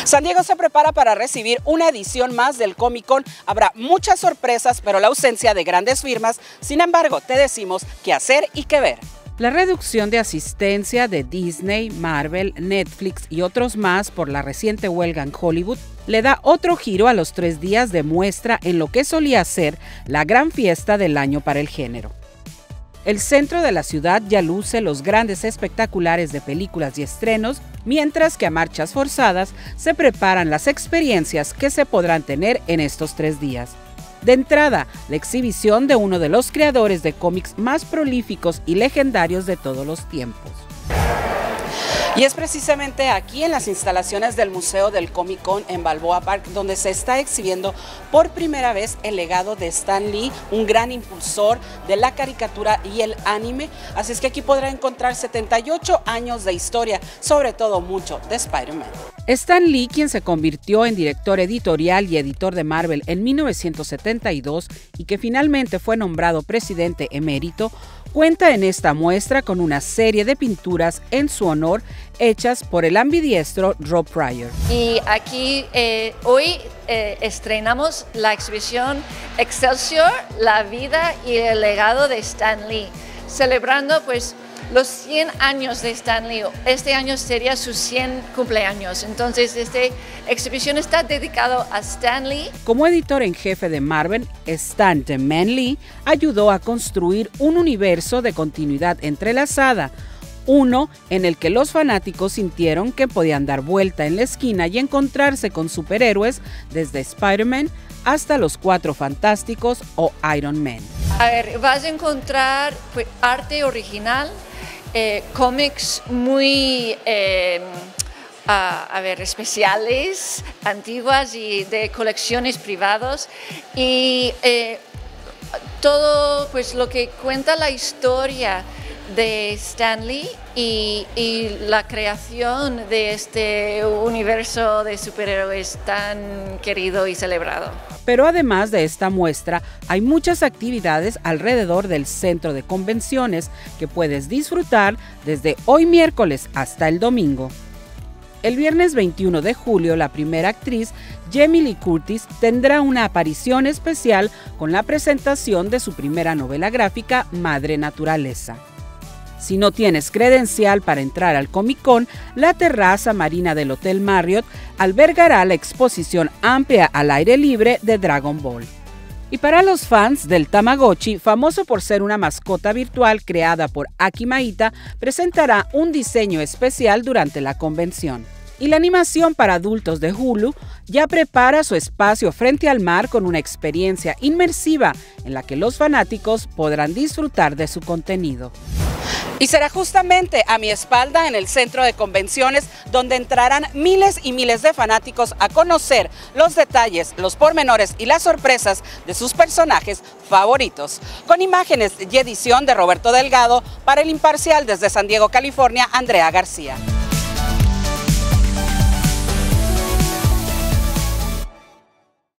San Diego se prepara para recibir una edición más del Comic Con. Habrá muchas sorpresas, pero la ausencia de grandes firmas. Sin embargo, te decimos qué hacer y qué ver. La reducción de asistencia de Disney, Marvel, Netflix y otros más por la reciente huelga en Hollywood le da otro giro a los 3 días de muestra en lo que solía ser la gran fiesta del año para el género. El centro de la ciudad ya luce los grandes espectaculares de películas y estrenos, mientras que a marchas forzadas se preparan las experiencias que se podrán tener en estos 3 días. De entrada, la exhibición de uno de los creadores de cómics más prolíficos y legendarios de todos los tiempos. Y es precisamente aquí en las instalaciones del Museo del Comic Con en Balboa Park donde se está exhibiendo por primera vez el legado de Stan Lee, un gran impulsor de la caricatura y el anime. Así es que aquí podrá encontrar 78 años de historia, sobre todo mucho de Spider-Man. Stan Lee, quien se convirtió en director editorial y editor de Marvel en 1972 y que finalmente fue nombrado presidente emérito, cuenta en esta muestra con una serie de pinturas en su honor hechas por el ambidiestro Rob Pryor. Y aquí hoy estrenamos la exhibición Excelsior, la vida y el legado de Stan Lee, celebrando pues los 100 años de Stan Lee. Este año sería sus 100 cumpleaños, entonces esta exhibición está dedicada a Stan Lee. Como editor en jefe de Marvel, Stan "The Man" Lee ayudó a construir un universo de continuidad entrelazada, uno en el que los fanáticos sintieron que podían dar vuelta en la esquina y encontrarse con superhéroes desde Spider-Man hasta los Cuatro Fantásticos o Iron Man. A ver, vas a encontrar pues, arte original, cómics muy especiales, antiguas y de colecciones privadas y todo pues lo que cuenta la historia de Stan Lee y la creación de este universo de superhéroes tan querido y celebrado. Pero además de esta muestra, hay muchas actividades alrededor del centro de convenciones que puedes disfrutar desde hoy miércoles hasta el domingo. El viernes 21 de julio, la primera actriz, Jamie Lee Curtis, tendrá una aparición especial con la presentación de su primera novela gráfica, Madre Naturaleza. Si no tienes credencial para entrar al Comic Con, la terraza marina del Hotel Marriott albergará la exposición amplia al aire libre de Dragon Ball. Y para los fans del Tamagotchi, famoso por ser una mascota virtual creada por Aki Maita, presentará un diseño especial durante la convención. Y la animación para adultos de Hulu ya prepara su espacio frente al mar con una experiencia inmersiva en la que los fanáticos podrán disfrutar de su contenido. Y será justamente a mi espalda en el centro de convenciones donde entrarán miles y miles de fanáticos a conocer los detalles, los pormenores y las sorpresas de sus personajes favoritos. Con imágenes y edición de Roberto Delgado, para El Imparcial desde San Diego, California, Andrea García.